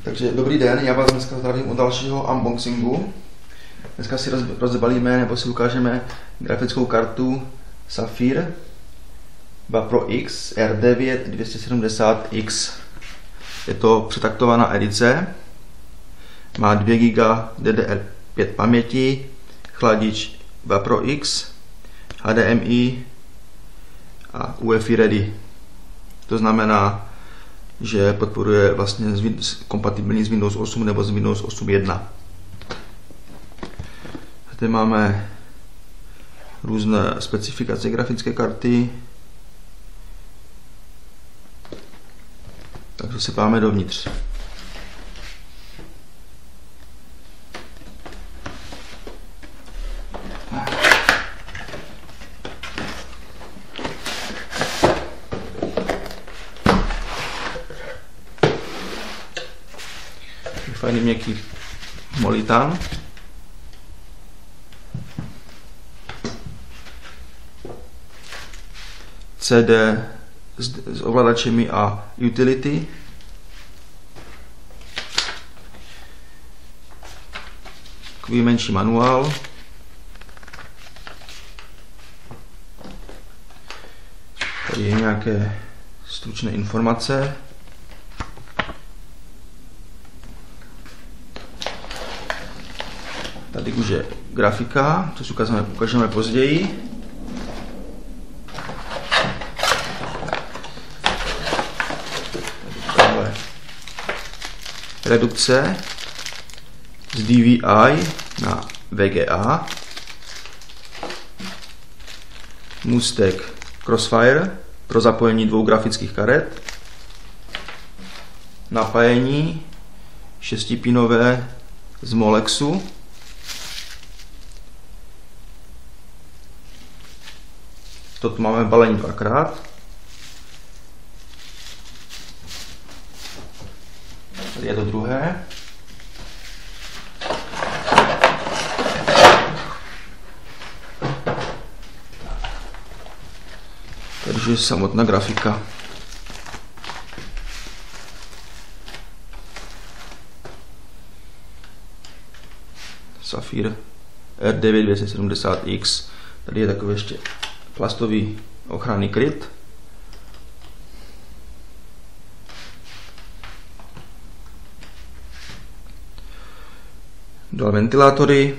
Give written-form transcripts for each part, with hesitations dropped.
Takže dobrý den, já vás dneska zdravím u dalšího unboxingu. Dneska si rozbalíme nebo si ukážeme grafickou kartu Sapphire Vapro X R9 270X. Je to přetaktovaná edice, má 2 GB DDR5 paměti, chladič Vapro X, HDMI a UEFI ready. To znamená, že podporuje vlastně kompatibilní s Windows 8 nebo s Windows 8.1. Tady máme různé specifikace grafické karty. Takže se páme dovnitř. Fajný měkký molitán. CD s ovladačemi a utility. Takový menší manuál. Tady je nějaké stručné informace. Tady už je grafika, to si ukážeme později. Tady redukce z DVI na VGA. Můstek Crossfire pro zapojení 2 grafických karet. Napájení 6pinové z Molexu. Toto máme balení dvakrát. Tady je to druhé. Takže samotná grafika. Sapphire R9 270X. Tady je takový ještě plastový ochranný kryt. Dual ventilátory.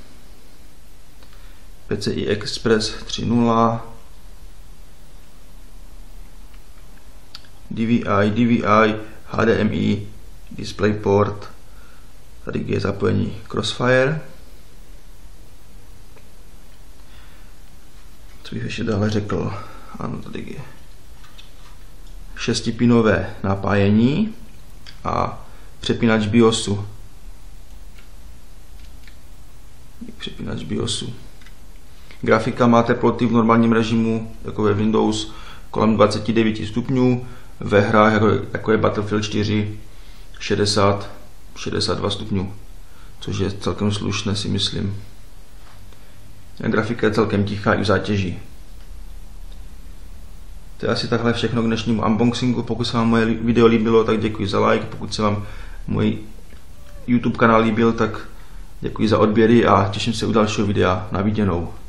PCI Express 3.0. DVI, HDMI, DisplayPort. Tady je zapojení Crossfire. Co bych ještě dále řekl? Ano, tady je 6pinové napájení a přepínač BIOSu. Grafika má teploty v normálním režimu, jako ve Windows, kolem 29 stupňů. Ve hrách, jako je Battlefield 4, 62 stupňů, což je celkem slušné, si myslím. Grafika je celkem tichá i v zátěži. To je asi takhle všechno k dnešnímu unboxingu. Pokud se vám moje video líbilo, tak děkuji za like. Pokud se vám můj YouTube kanál líbil, tak děkuji za odběry a těším se u dalšího videa. Na viděnou.